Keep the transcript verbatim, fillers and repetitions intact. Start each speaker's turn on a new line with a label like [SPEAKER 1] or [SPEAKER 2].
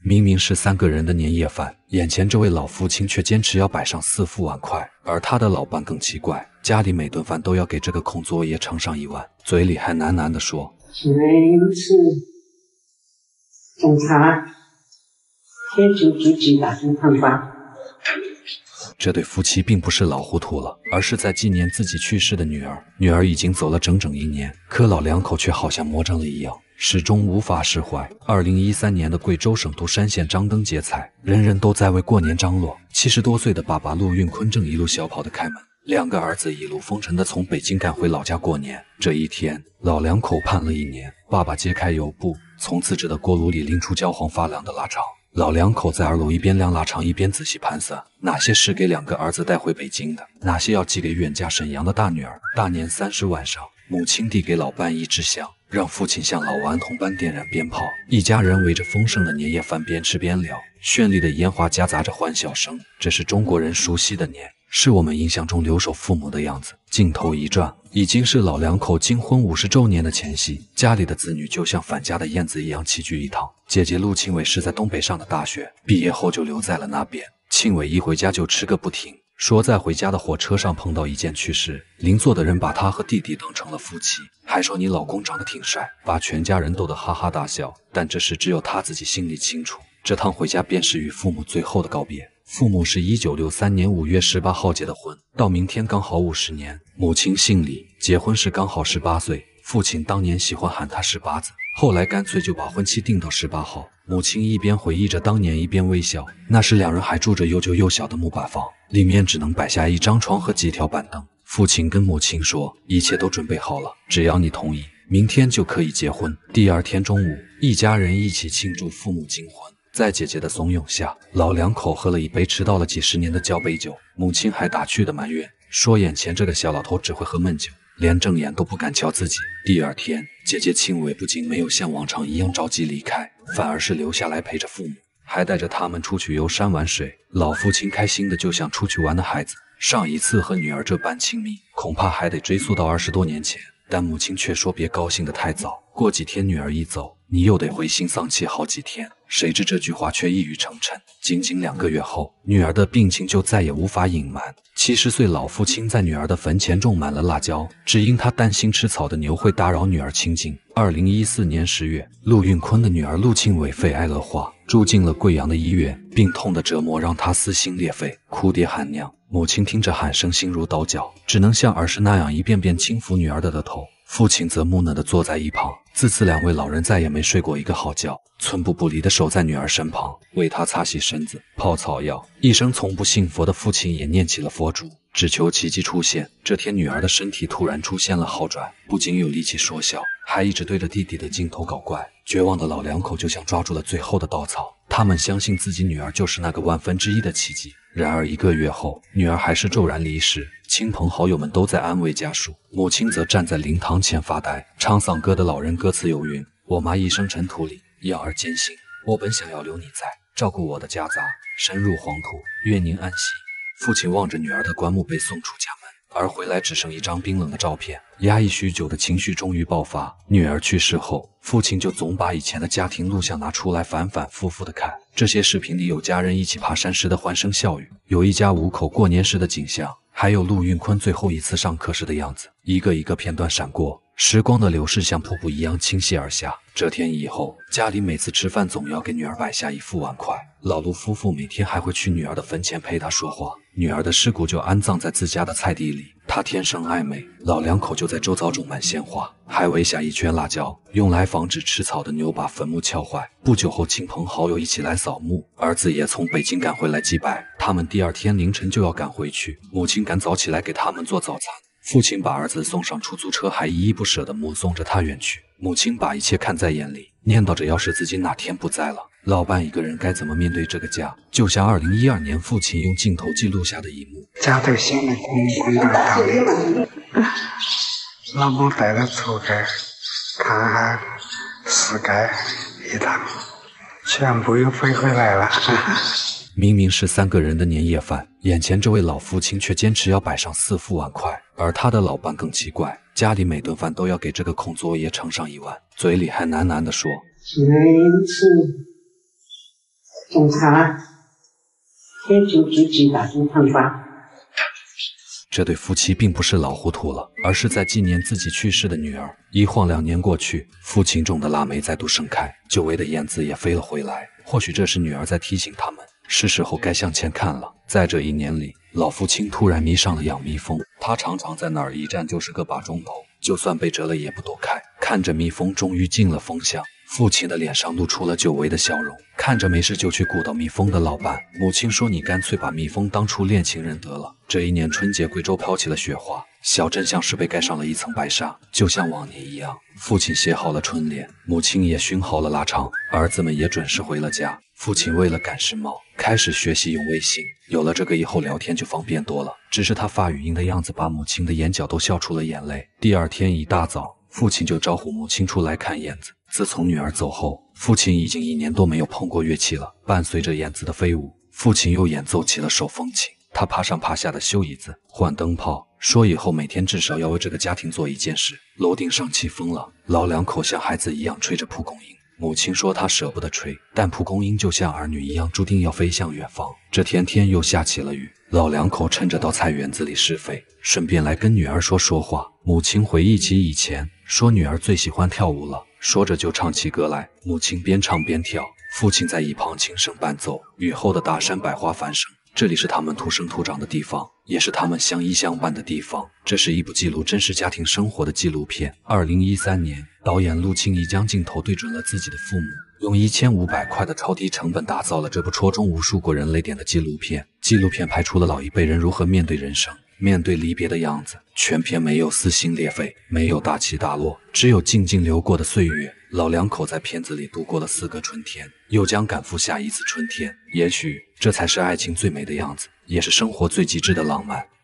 [SPEAKER 1] 明明是三个人的年夜饭，眼前这位老父亲却坚持要摆上四副碗筷，而他的老伴更奇怪，家里每顿饭都要给这个空作业盛上一碗，嘴里还喃喃地说：“
[SPEAKER 2] 没事，警察，天主举举打算看吧。”
[SPEAKER 1] 这对夫妻并不是老糊涂了，而是在纪念自己去世的女儿。女儿已经走了整整一年，可老两口却好像魔怔了一样，始终无法释怀。二零一三年的贵州省独山县张灯结彩，人人都在为过年张罗。七十多岁的爸爸陆运坤正一路小跑的开门，两个儿子一路风尘的从北京赶回老家过年。这一天，老两口盼了一年。爸爸揭开油布，从自制的锅炉里拎出焦黄发亮的腊肠。老两口在二楼一边晾腊肠一边仔细盘算，哪些是给两个儿子带回北京的，哪些要寄给远嫁沈阳的大女儿。大年三十晚上，母亲递给老伴一支香，让父亲像老顽童般点燃鞭炮，一家人围着丰盛的年夜饭边吃边聊，绚丽的烟花夹杂着欢笑声。这是中国人熟悉的年，是我们印象中留守父母的样子。镜头一转，已经是老两口金婚五十周年的前夕，家里的子女就像返家的燕子一样齐聚一堂。姐姐陆庆伟是在东北上的大学，毕业后就留在了那边。庆伟一回家就吃个不停，说在回家的火车上碰到一件趣事，邻座的人把他和弟弟当成了夫妻，还说你老公长得挺帅，把全家人逗得哈哈大笑。但这事只有他自己心里清楚。这趟回家便是与父母最后的告别。父母是一九六三年五月十八号结的婚，到明天刚好五十年。母亲姓李，结婚时刚好十八岁。父亲当年喜欢喊她十八子，后来干脆就把婚期定到十八号。母亲一边回忆着当年，一边微笑。那时两人还住着又旧又小的木板房，里面只能摆下一张床和几条板凳。父亲跟母亲说，一切都准备好了，只要你同意，明天就可以结婚。第二天中午，一家人一起庆祝父母金婚。在姐姐的怂恿下，老两口喝了一杯迟到了几十年的交杯酒。母亲还打趣的埋怨，说眼前这个小老头只会喝闷酒，连正眼都不敢瞧自己。第二天，姐姐庆伟不仅没有像往常一样着急离开，反而是留下来陪着父母，还带着他们出去游山玩水。老父亲开心的就像出去玩的孩子，上一次和女儿这般亲密，恐怕还得追溯到二十多年前。但母亲却说别高兴得太早，过几天女儿一走，你又得灰心丧气好几天。谁知这句话却一语成谶。仅仅两个月后，女儿的病情就再也无法隐瞒。七十岁老父亲在女儿的坟前种满了辣椒，只因他担心吃草的牛会打扰女儿清静。二零一四年十月，陆运坤的女儿陆庆伟肺癌恶化，住进了贵阳的医院，病痛的折磨让他撕心裂肺，哭爹喊娘。母亲听着喊声心如刀绞，只能像儿时那样一遍遍轻抚女儿的额头。父亲则木讷地坐在一旁。自此两位老人再也没睡过一个好觉，寸步不离地守在女儿身旁，为她擦洗身子，泡草药。一生从不信佛的父亲也念起了佛珠，只求奇迹出现。这天女儿的身体突然出现了好转，不仅有力气说笑，还一直对着弟弟的镜头搞怪。绝望的老两口就像抓住了最后的稻草，他们相信自己女儿就是那个万分之一的奇迹。然而一个月后，女儿还是骤然离世，亲朋好友们都在安慰家属，母亲则站在灵堂前发呆。唱丧歌的老人歌词有云：我妈一生尘土里，养儿艰辛，我本想要留你在，照顾我的家杂，深入黄土，愿您安息。父亲望着女儿的棺木被送出家门，而回来只剩一张冰冷的照片。压抑许久的情绪终于爆发。女儿去世后，父亲就总把以前的家庭录像拿出来反反复复的看。这些视频里有家人一起爬山时的欢声笑语，有一家五口过年时的景象，还有陆运坤最后一次上课时的样子。一个一个片段闪过，时光的流逝像瀑布一样倾泻而下。这天以后，家里每次吃饭总要给女儿摆下一副碗筷。老陆夫妇每天还会去女儿的坟前陪她说话。女儿的尸骨就安葬在自家的菜地里，她天生爱美，老两口就在周遭种满鲜花，还围下一圈辣椒，用来防止吃草的牛把坟墓撬坏。不久后，亲朋好友一起来扫墓，儿子也从北京赶回来祭拜。他们第二天凌晨就要赶回去，母亲赶早起来给他们做早餐。父亲把儿子送上出租车，还依依不舍地目送着他远去。母亲把一切看在眼里，念叨着要是自己哪天不在了，老伴一个人该怎么面对这个家。就像二零一二年父亲用镜头记录下的一幕：
[SPEAKER 2] 家头现在空空荡荡的，老公带他出去看看世界一趟，全部又飞回来了。
[SPEAKER 1] 明明是三个人的年夜饭，眼前这位老父亲却坚持要摆上四副碗筷，而他的老伴更奇怪，家里每顿饭都要给这个空作业盛上一碗，嘴里还喃喃地说：
[SPEAKER 2] 没事，
[SPEAKER 3] 警察天九局局打中判官。
[SPEAKER 1] 这对夫妻并不是老糊涂了，而是在纪念自己去世的女儿。一晃两年过去，父亲种的腊梅再度盛开，久违的燕子也飞了回来。或许这是女儿在提醒他们，是时候该向前看了。在这一年里，老父亲突然迷上了养蜜蜂，他常常在那儿一站就是个把钟头，就算被蛰了也不躲开。看着蜜蜂终于进了蜂箱，父亲的脸上露出了久违的笑容。看着没事就去鼓捣蜜蜂的老伴，母亲说：“你干脆把蜜蜂当初恋情人得了。”这一年春节，贵州飘起了雪花，小镇像是被盖上了一层白纱，就像往年一样。父亲写好了春联，母亲也熏好了腊肠，儿子们也准时回了家。父亲为了赶时髦，开始学习用微信。有了这个以后，聊天就方便多了。只是他发语音的样子，把母亲的眼角都笑出了眼泪。第二天一大早，父亲就招呼母亲出来看燕子。自从女儿走后，父亲已经一年多没有碰过乐器了。伴随着燕子的飞舞，父亲又演奏起了手风琴。他爬上爬下的修椅子，换灯泡，说以后每天至少要为这个家庭做一件事。楼顶上起风了，老两口像孩子一样吹着蒲公英。母亲说她舍不得吹，但蒲公英就像儿女一样，注定要飞向远方。这天天又下起了雨，老两口趁着到菜园子里施肥，顺便来跟女儿说说话。母亲回忆起以前，说女儿最喜欢跳舞了，说着就唱起歌来。母亲边唱边跳，父亲在一旁轻声伴奏。雨后的大山百花繁盛，这里是他们土生土长的地方，也是他们相依相伴的地方。这是一部记录真实家庭生活的纪录片。二零一三年，导演陆清怡将镜头对准了自己的父母，用一千五百块的超低成本打造了这部戳中无数国人泪点的纪录片。纪录片拍出了老一辈人如何面对人生，面对离别的样子。全片没有撕心裂肺，没有大起大落，只有静静流过的岁月。老两口在片子里度过了四个春天，又将赶赴下一次春天。也许这才是爱情最美的样子，也是生活最极致的浪漫。